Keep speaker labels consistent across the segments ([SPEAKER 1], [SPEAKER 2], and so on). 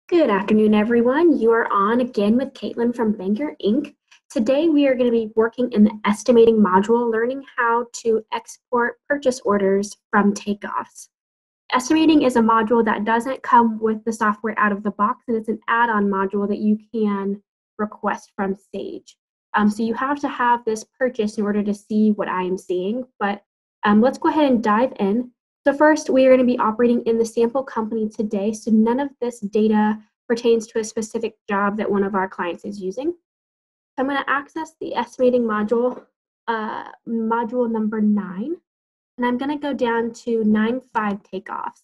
[SPEAKER 1] Good afternoon, everyone. You are on again with Caitlin from Banker Inc. Today, we are going to be working in the estimating module, learning how to export purchase orders from Takeoffs. Estimating is a module that doesn't come with the software out of the box, and it's an add-on module that you can request from Sage. So you have to have this purchase in order to see what I am seeing, but let's go ahead and dive in. So first, we are going to be operating in the sample company today, so none of this data pertains to a specific job that one of our clients is using. I'm going to access the estimating module, module number 9, and I'm going to go down to 9.5 takeoffs.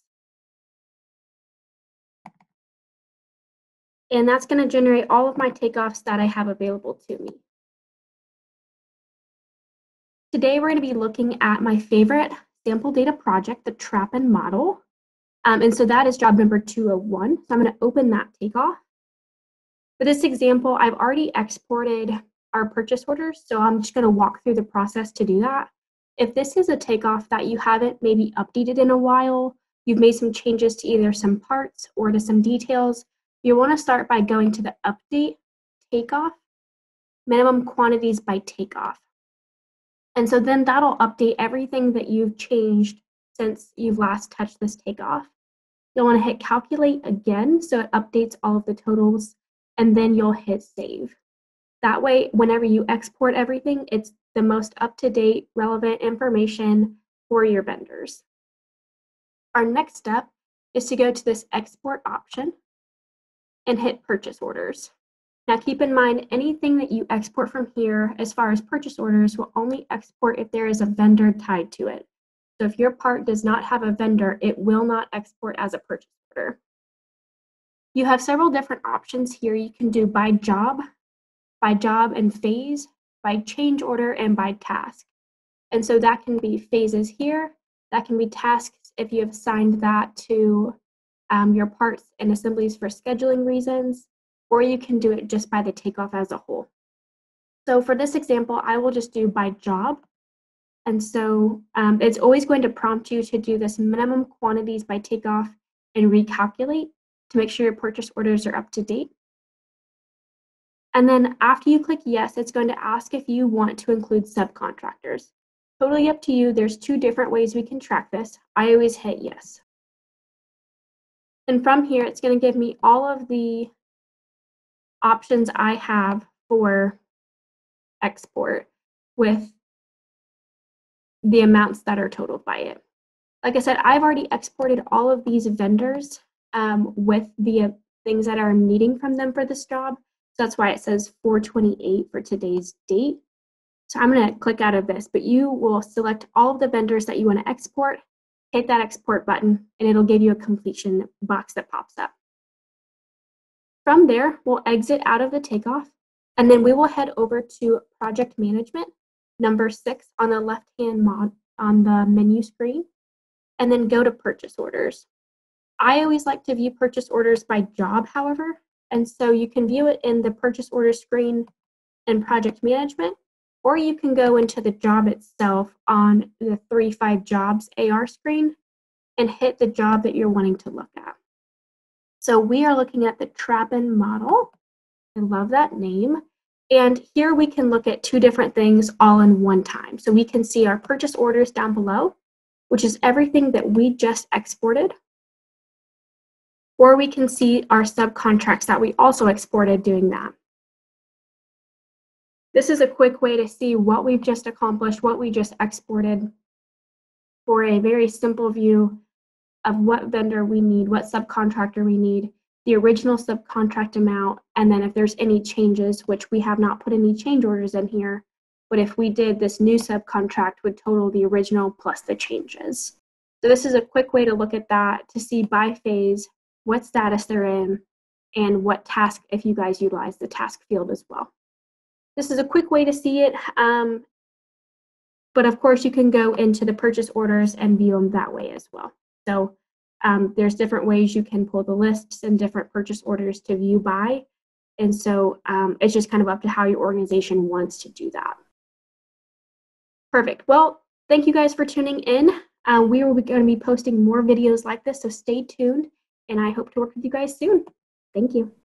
[SPEAKER 1] And that's going to generate all of my takeoffs that I have available to me. Today, we're going to be looking at my favorite sample data project, the Trap-in model. And so that is job number 201. So I'm going to open that takeoff. For this example, I've already exported our purchase orders, so I'm just going to walk through the process to do that. If this is a takeoff that you haven't maybe updated in a while, you've made some changes to either some parts or to some details, you want to start by going to the Update Takeoff, Minimum Quantities by Takeoff. And so then that'll update everything that you've changed since you've last touched this takeoff. You'll want to hit Calculate again, so it updates all of the totals, and then you'll hit Save. That way, whenever you export everything, it's the most up-to-date, relevant information for your vendors. Our next step is to go to this Export option and hit Purchase Orders. Now keep in mind, anything that you export from here as far as purchase orders will only export if there is a vendor tied to it. So if your part does not have a vendor, it will not export as a purchase order. You have several different options here. You can do by job and phase, by change order, and by task. And so that can be phases here. That can be tasks if you have assigned that to your parts and assemblies for scheduling reasons, or you can do it just by the takeoff as a whole. So for this example, I will just do by job. And so it's always going to prompt you to do this minimum quantities by takeoff and recalculate to make sure your purchase orders are up to date. And then after you click yes, it's going to ask if you want to include subcontractors. Totally up to you. There's 2 different ways we can track this. I always hit yes. And from here, it's going to give me all of the options I have for export with the amounts that are totaled by it. Like I said, I've already exported all of these vendors with the things that I'm needing from them for this job. So that's why it says 4/28 for today's date. So I'm going to click out of this, but you will select all of the vendors that you want to export, hit that export button, and it'll give you a completion box that pops up. From there, we'll exit out of the takeoff, and then we will head over to Project Management, number 6 on the left-hand on the menu screen, and then go to Purchase Orders. I always like to view purchase orders by job, however, and so you can view it in the Purchase Order screen in Project Management, or you can go into the job itself on the 3.5 Jobs AR screen and hit the job that you're wanting to look at. So we are looking at the Trap-in model. I love that name. And here we can look at 2 different things all in one time. So we can see our purchase orders down below, which is everything that we just exported. Or we can see our subcontracts that we also exported doing that. This is a quick way to see what we've just accomplished, what we just exported, for a very simple view of what vendor we need, what subcontractor we need, the original subcontract amount, and then if there's any changes, which we have not put any change orders in here, but if we did, this new subcontract would total the original plus the changes. So this is a quick way to look at that, to see by phase what status they're in and what task, if you guys utilize the task field as well. This is a quick way to see it, but of course you can go into the purchase orders and view them that way as well. So there's different ways you can pull the lists and different purchase orders to view by. And so it's just kind of up to how your organization wants to do that. Perfect. Well, thank you guys for tuning in. We are going to be posting more videos like this, so stay tuned, and I hope to work with you guys soon. Thank you.